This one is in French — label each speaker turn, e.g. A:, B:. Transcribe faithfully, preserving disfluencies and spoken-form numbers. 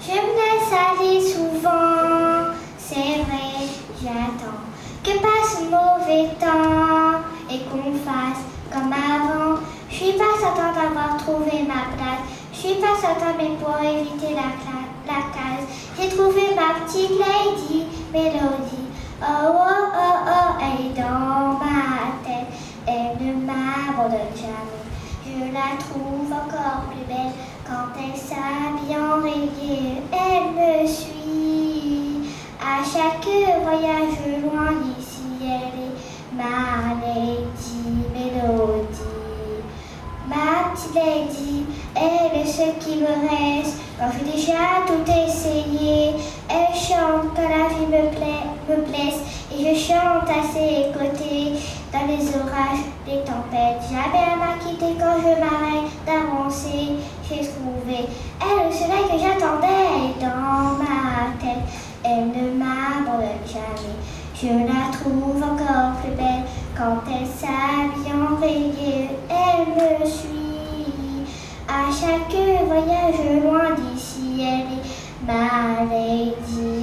A: Je me laisse aller souvent, c'est vrai, j'attends que passe le mauvais temps et qu'on fasse comme avant. Je suis pas certaine d'avoir trouvé ma place, je suis pas certaine mais pour éviter la, la case, j'ai trouvé ma petite lady Mélodie. Oh oh oh oh, elle est dans ma tête, elle ne m'abandonne jamais. Je la trouve encore plus belle quand elle s'habille en reggae. Elle me suit à chaque voyage loin d'ici. Elle est ma lady Mélodie. Ma petite lady, elle est ce qui me reste quand j'ai déjà tout essayé. Elle chante quand la vie me, plaît, me blesse et je chante à ses côtés. Dans les orages, les tempêtes, jamais elle m'a quitté quand je m'arrête d'avancer. J'ai trouvé elle le soleil que j'attendais dans ma tête. Elle ne m'abandonne jamais. Je la trouve encore plus belle quand elle s'habille en reggae. Elle me suit à chaque voyage loin d'ici. Elle est ma lady.